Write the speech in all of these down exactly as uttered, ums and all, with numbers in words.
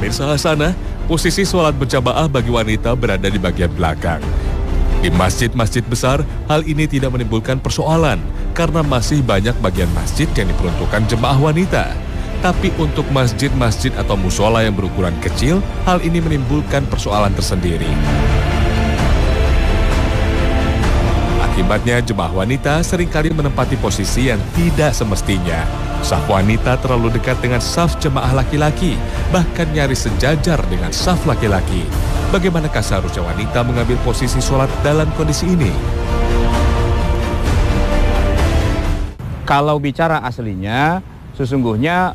lain sahasana, posisi sholat berjamaah bagi wanita berada di bagian belakang. Di masjid-masjid besar, hal ini tidak menimbulkan persoalan karena masih banyak bagian masjid yang diperuntukkan jemaah wanita. Tapi untuk masjid-masjid atau musola yang berukuran kecil, hal ini menimbulkan persoalan tersendiri. Akibatnya, jemaah wanita seringkali menempati posisi yang tidak semestinya. Saf wanita terlalu dekat dengan saf jemaah laki-laki, bahkan nyaris sejajar dengan saf laki-laki. Bagaimanakah seharusnya wanita mengambil posisi sholat dalam kondisi ini? Kalau bicara aslinya, sesungguhnya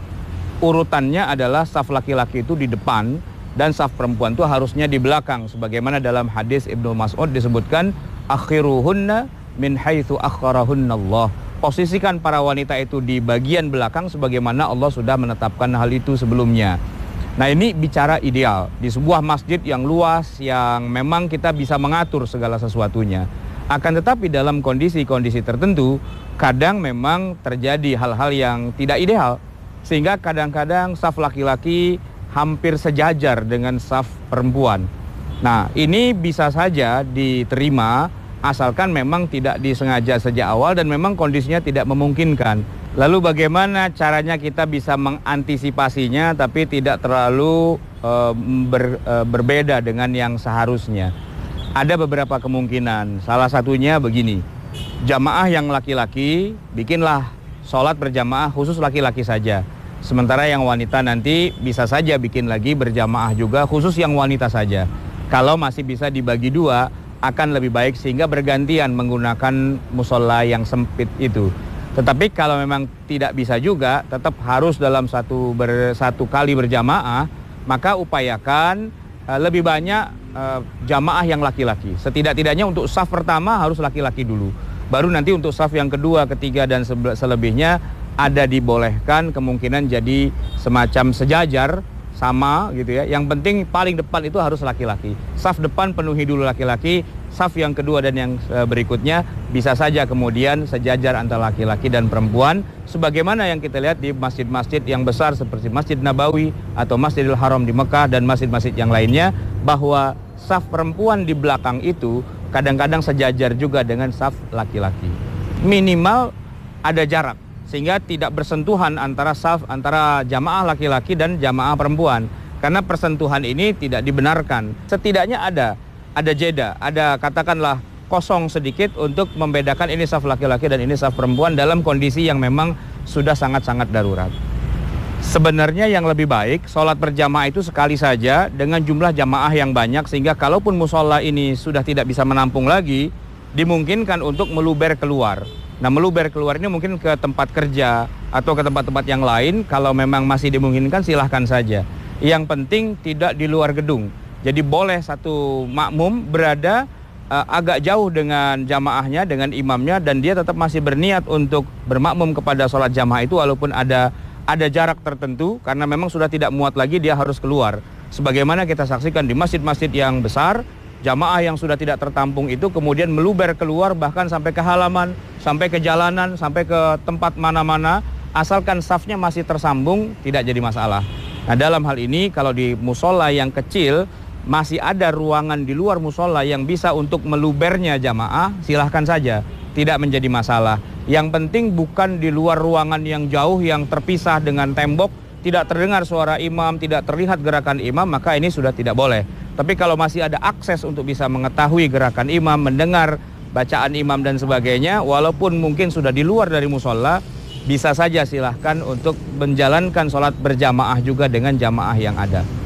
urutannya adalah saf laki-laki itu di depan dan saf perempuan itu harusnya di belakang. Sebagaimana dalam hadis Ibnu Mas'ud disebutkan, akhiruhunna min haitsu akharahunna Allah. Posisikan para wanita itu di bagian belakang sebagaimana Allah sudah menetapkan hal itu sebelumnya. Nah, ini bicara ideal di sebuah masjid yang luas yang memang kita bisa mengatur segala sesuatunya. Akan tetapi dalam kondisi-kondisi tertentu kadang memang terjadi hal-hal yang tidak ideal, sehingga kadang-kadang saf laki-laki hampir sejajar dengan saf perempuan. Nah, ini bisa saja diterima asalkan memang tidak disengaja sejak awal dan memang kondisinya tidak memungkinkan. Lalu bagaimana caranya kita bisa mengantisipasinya tapi tidak terlalu e, ber, e, berbeda dengan yang seharusnya? Ada beberapa kemungkinan. Salah satunya begini, jamaah yang laki-laki bikinlah sholat berjamaah khusus laki-laki saja. Sementara yang wanita nanti bisa saja bikin lagi berjamaah juga khusus yang wanita saja. Kalau masih bisa dibagi dua akan lebih baik sehingga bergantian menggunakan musola yang sempit itu. Tetapi kalau memang tidak bisa juga, tetap harus dalam satu ber, satu kali berjamaah, maka upayakan uh, lebih banyak uh, jamaah yang laki-laki. Setidak-tidaknya untuk saf pertama harus laki-laki dulu. Baru nanti untuk saf yang kedua, ketiga, dan selebihnya ada dibolehkan kemungkinan jadi semacam sejajar, sama gitu ya. Yang penting paling depan itu harus laki-laki. Saf depan penuhi dulu laki-laki, saf yang kedua dan yang berikutnya bisa saja kemudian sejajar antara laki-laki dan perempuan. Sebagaimana yang kita lihat di masjid-masjid yang besar seperti Masjid Nabawi atau Masjidil Haram di Mekah dan masjid-masjid yang lainnya, bahwa saf perempuan di belakang itu kadang-kadang sejajar juga dengan saf laki-laki. Minimal ada jarak, sehingga tidak bersentuhan antara saf antara jamaah laki-laki dan jamaah perempuan. Karena persentuhan ini tidak dibenarkan. Setidaknya ada ada jeda, ada katakanlah kosong sedikit untuk membedakan ini saf laki-laki dan ini saf perempuan dalam kondisi yang memang sudah sangat-sangat darurat. Sebenarnya yang lebih baik sholat berjamaah itu sekali saja dengan jumlah jamaah yang banyak, sehingga kalaupun musola ini sudah tidak bisa menampung lagi, dimungkinkan untuk meluber keluar. Nah, meluber keluar ini mungkin ke tempat kerja atau ke tempat-tempat yang lain. Kalau memang masih dimungkinkan silahkan saja. Yang penting tidak di luar gedung. Jadi boleh satu makmum berada uh, agak jauh dengan jamaahnya, dengan imamnya, dan dia tetap masih berniat untuk bermakmum kepada sholat jamaah itu walaupun ada ada jarak tertentu, karena memang sudah tidak muat lagi dia harus keluar. Sebagaimana kita saksikan di masjid-masjid yang besar, jamaah yang sudah tidak tertampung itu kemudian meluber keluar bahkan sampai ke halaman, sampai ke jalanan, sampai ke tempat mana-mana, asalkan safnya masih tersambung tidak jadi masalah. Nah, dalam hal ini kalau di musola yang kecil masih ada ruangan di luar musola yang bisa untuk melubernya jamaah, silahkan saja, tidak menjadi masalah. Yang penting bukan di luar ruangan yang jauh yang terpisah dengan tembok, tidak terdengar suara imam, tidak terlihat gerakan imam, maka ini sudah tidak boleh. Tapi kalau masih ada akses untuk bisa mengetahui gerakan imam, mendengar bacaan imam dan sebagainya, walaupun mungkin sudah di luar dari musola, bisa saja silahkan untuk menjalankan sholat berjamaah juga dengan jamaah yang ada.